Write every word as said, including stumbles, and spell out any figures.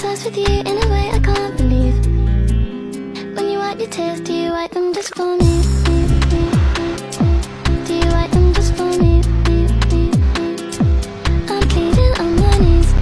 obsessed with you in a way I can't believe. When you wipe your tears, do you wipe them just for me?